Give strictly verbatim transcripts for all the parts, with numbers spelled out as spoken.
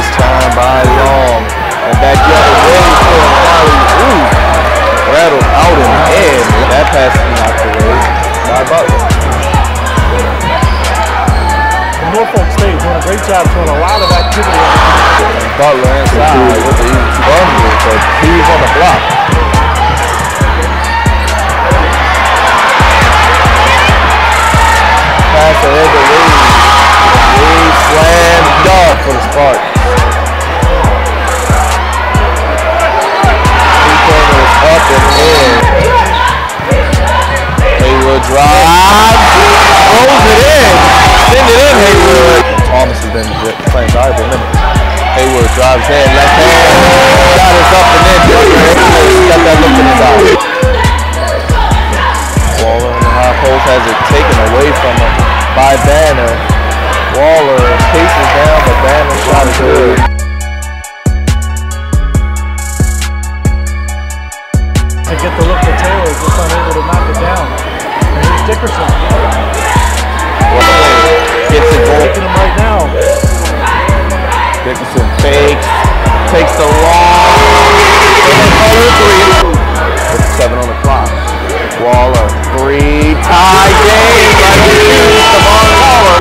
This time by Long. And back the other way for Riley. Ooh. Rattled out and in. That pass is knocked away by Butler. Norfolk State is doing a great job showing a lot of activity. And Butler inside with the easy bundle, but he's on the block. Pass ahead to Reed. Reed slam dunk for the Spartans. Two-pointers up and in. Haywood drives, throws it in. Send it in, Haywood. Thomas has been playing valuable minutes. Haywood drives in, left hand. Shot is up and in. Haywood got that look in his eye. Waller in the high post has it taken away from him by Banner. Waller paces down, but Banner's shot is good. To get the look for Taylor, just unable to knock it down. And here's Dickerson. Gets it going. Taking him right now. Dickerson fakes, takes the long, three. Seven on the clock. Waller, three, tie game. Right here, Stephon Waller.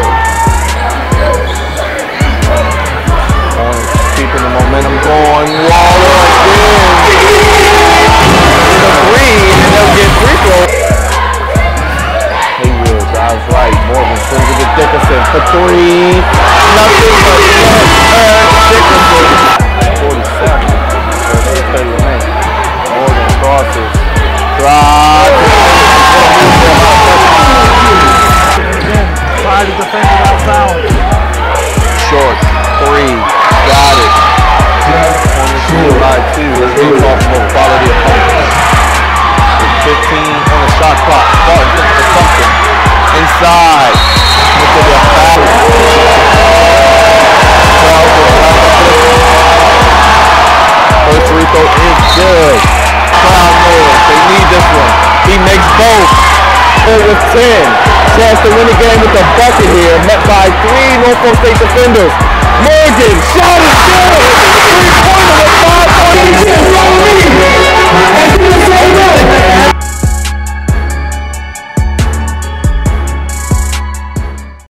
Hornets keeping the momentum going. Waller again. The three, and they'll get free throw. Haywood drives right. Morgan swings it to Dickerson for three. Nothing but Eric Dickerson. forty-seven. thirty remain. Morgan crosses. Drive. Again, try to defend without foul. Short. Three. Got it. Hornets two by two. Let's do it off more quality opponent. fifteen on the shot clock. Spartans looking for something. Inside. Look at the foul. First free throw is good. Crowd noise. They need this one. He makes both. Third with ten. Chance to win the game with a bucket here. Met by three Norfolk State defenders. Morgan. Shot is good.